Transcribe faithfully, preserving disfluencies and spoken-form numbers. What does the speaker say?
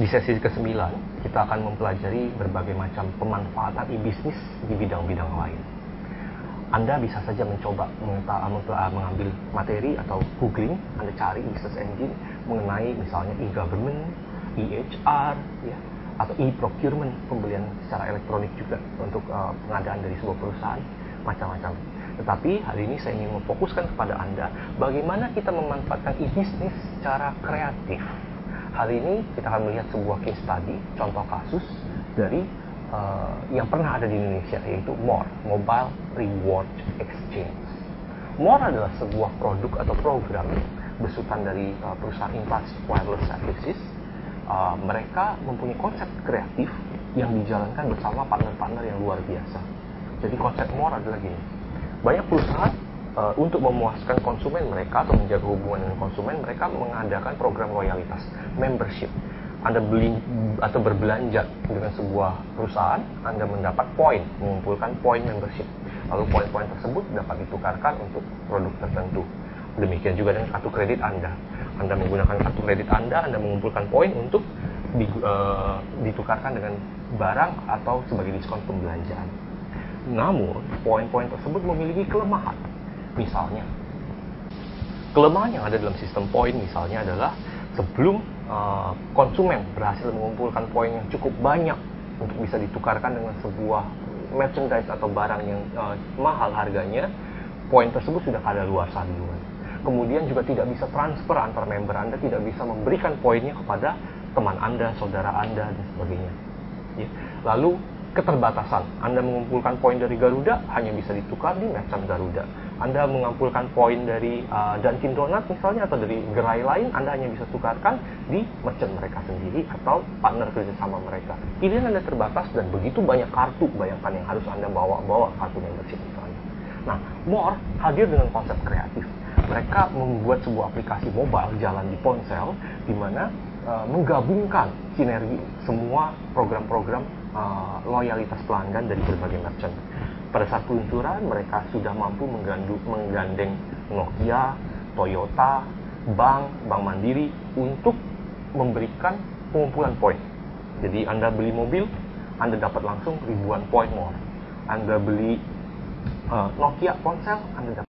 Di sesi kesembilan, kita akan mempelajari berbagai macam pemanfaatan e-bisnis di bidang-bidang lain. Anda bisa saja mencoba mengambil materi atau googling, Anda cari di search engine mengenai misalnya e-government, e-H R, ya, atau e-procurement, pembelian secara elektronik juga untuk uh, pengadaan dari sebuah perusahaan, macam-macam. Tetapi hari ini saya ingin memfokuskan kepada Anda bagaimana kita memanfaatkan e-bisnis secara kreatif. Hari ini kita akan melihat sebuah case study, contoh kasus dari uh, yang pernah ada di Indonesia, yaitu M O R, Mobile Reward Exchange. M O R adalah sebuah produk atau program besutan dari uh, perusahaan Intas Wireless Services. Uh, mereka mempunyai konsep kreatif yang dijalankan bersama partner-partner yang luar biasa. Jadi konsep M O R adalah gini, banyak perusahaan Uh, untuk memuaskan konsumen mereka atau menjaga hubungan dengan konsumen, mereka mengadakan program loyalitas, membership. Anda beli atau berbelanja dengan sebuah perusahaan, Anda mendapat poin, mengumpulkan poin membership. Lalu poin-poin tersebut dapat ditukarkan untuk produk tertentu. Demikian juga dengan kartu kredit Anda. Anda menggunakan kartu kredit Anda, Anda mengumpulkan poin untuk di, uh, ditukarkan dengan barang atau sebagai diskon pembelanjaan. Namun, poin-poin tersebut memiliki kelemahan. Misalnya, kelemahan yang ada dalam sistem poin misalnya adalah sebelum uh, konsumen berhasil mengumpulkan poin yang cukup banyak untuk bisa ditukarkan dengan sebuah merchandise atau barang yang uh, mahal harganya, poin tersebut sudah kadaluarsa duluan. Kemudian juga tidak bisa transfer antar member Anda, tidak bisa memberikan poinnya kepada teman Anda, saudara Anda, dan sebagainya. Ya. Lalu keterbatasan, Anda mengumpulkan poin dari Garuda hanya bisa ditukar di merchant Garuda. Anda mengumpulkan poin dari uh, Dunkin Donut misalnya atau dari gerai lain, Anda hanya bisa tukarkan di merchant mereka sendiri atau partner kerjasama mereka. Pilihan Anda terbatas dan begitu banyak kartu, bayangkan yang harus Anda bawa-bawa kartu membership misalnya. Nah, M O R hadir dengan konsep kreatif. Mereka membuat sebuah aplikasi mobile jalan di ponsel di mana uh, menggabungkan sinergi semua program-program uh, loyalitas pelanggan dari berbagai merchant. Pada saat peluncuran, mereka sudah mampu menggandu, menggandeng Nokia, Toyota, bank, bank mandiri untuk memberikan pengumpulan poin. Jadi Anda beli mobil, Anda dapat langsung ribuan poin M O R. Anda beli uh, Nokia ponsel, Anda dapat